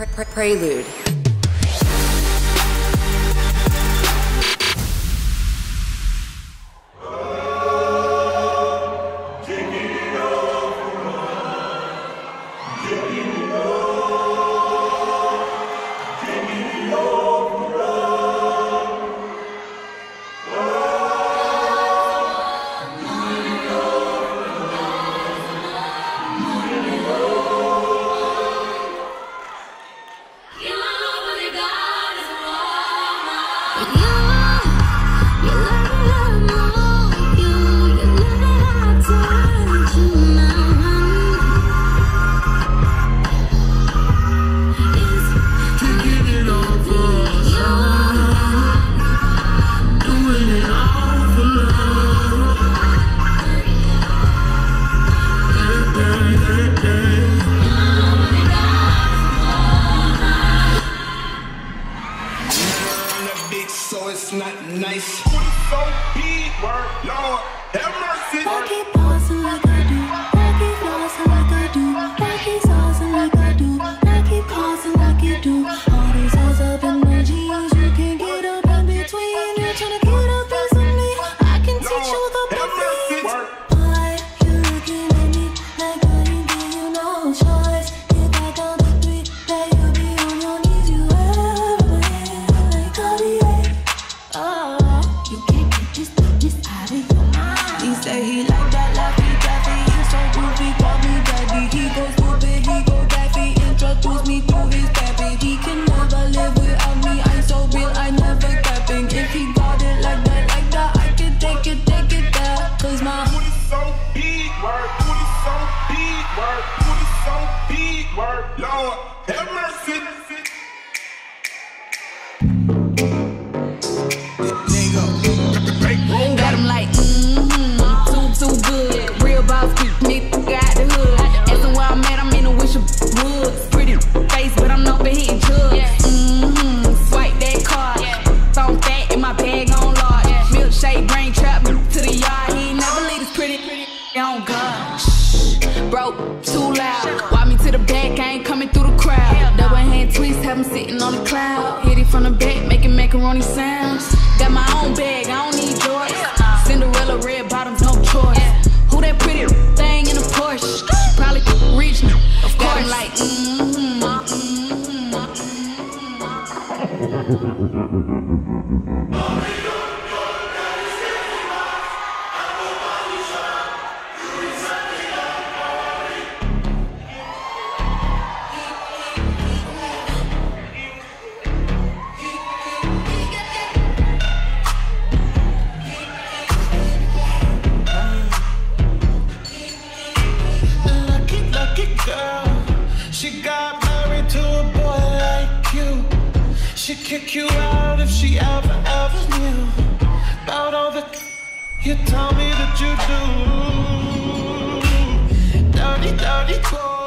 Prelude. So it's not nice. So big, word, Lord, have mercy. I keep pausing like I do. I keep flossing like I do. I keep saucing like I do. I keep pausing like you do. All these hoes up in my jeans. You can't get up in between. You're trying to get a piece of me. I can teach you the basics. Why you looking at me like I didn't give you no choice? If I count to 3, that you be on your knees. You ever like Chabot. Oh, you can't get this out of your mind. He say he like that laffy taffy. He's so goofy, call me daddy. He go stupid, he go daffy. Introduce me to his pappy. He can never live without me. I'm so real, I never capping. If he got it like that, I can take it there. Cause my booty so big, word, booty so big, word, booty so big, word, Lord, have mercy. Got him like, too good. Real boss, keep nigga got the hood. Asking where I'm at, I'm in the wish of woods. Pretty face, but I'm known for hitting chugs. Swipe that card. So fat in my bag on large. Milkshake, brain trap to the yard. He ain't never leave this pretty on God. Shh, bro, too loud. Walk me to the back, I ain't coming through the crowd. Double hand twist, have him sitting on the cloud. Hit it from the back, making macaroni sounds. Got my own bag, I don't need yours. Cinderella, red bottoms, no choice. Who that pretty thing in a Porsche? Probably rich, of course. Got him like, She got married to a boy like you. She'd kick you out if she ever knew about all the you tell me that you do. Dirty boy.